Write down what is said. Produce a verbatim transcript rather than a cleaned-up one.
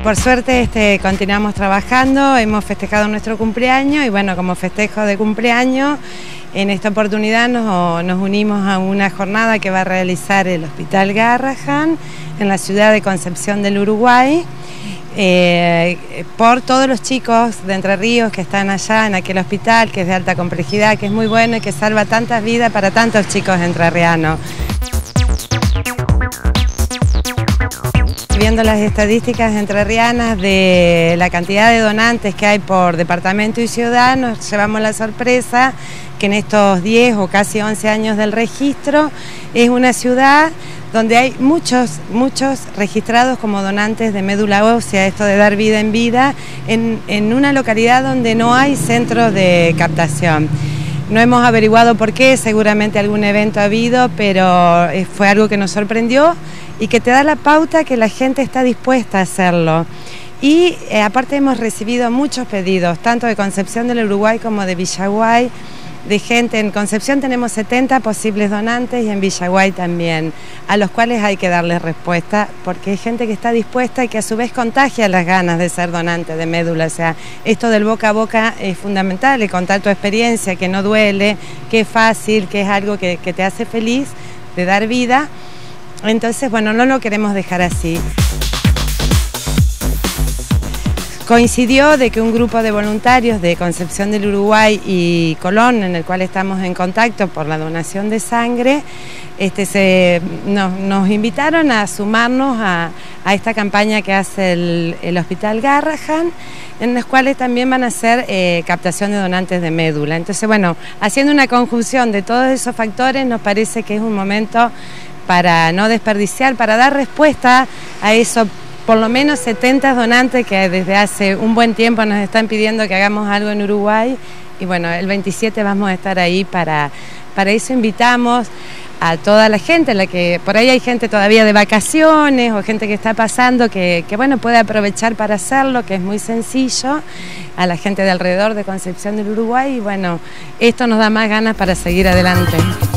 Por suerte este, continuamos trabajando, hemos festejado nuestro cumpleaños y bueno, como festejo de cumpleaños, en esta oportunidad nos, nos unimos a una jornada que va a realizar el Hospital Garrahan en la ciudad de Concepción del Uruguay, eh, por todos los chicos de Entre Ríos que están allá en aquel hospital, que es de alta complejidad, que es muy bueno y que salva tantas vidas para tantos chicos entrerrianos. Viendo las estadísticas entrerrianas de la cantidad de donantes que hay por departamento y ciudad, nos llevamos la sorpresa que en estos diez o casi once años del registro es una ciudad donde hay muchos, muchos registrados como donantes de médula ósea, esto de dar vida en vida, en, en una localidad donde no hay centros de captación. No hemos averiguado por qué, seguramente algún evento ha habido, pero fue algo que nos sorprendió y que te da la pauta que la gente está dispuesta a hacerlo. Y eh, aparte hemos recibido muchos pedidos, tanto de Concepción del Uruguay como de Villaguay, de gente. En Concepción tenemos setenta posibles donantes y en Villaguay también, a los cuales hay que darles respuesta, porque hay gente que está dispuesta y que a su vez contagia las ganas de ser donante de médula. O sea, esto del boca a boca es fundamental, y contar tu experiencia, que no duele, que es fácil, que es algo que, que te hace feliz, de dar vida. Entonces, bueno, no lo queremos dejar así. Coincidió de que un grupo de voluntarios de Concepción del Uruguay y Colón, en el cual estamos en contacto por la donación de sangre, este, se, nos, nos invitaron a sumarnos a, a esta campaña que hace el, el Hospital Garrahan, en los cuales también van a hacer eh, captación de donantes de médula. Entonces, bueno, haciendo una conjunción de todos esos factores, nos parece que es un momento para no desperdiciar, para dar respuesta a eso. Por lo menos setenta donantes que desde hace un buen tiempo nos están pidiendo que hagamos algo en Uruguay, y bueno, el veintisiete vamos a estar ahí para, para eso. Invitamos a toda la gente, la que por ahí hay gente todavía de vacaciones o gente que está pasando, que, que bueno, puede aprovechar para hacerlo, que es muy sencillo, a la gente de alrededor de Concepción del Uruguay, y bueno, esto nos da más ganas para seguir adelante.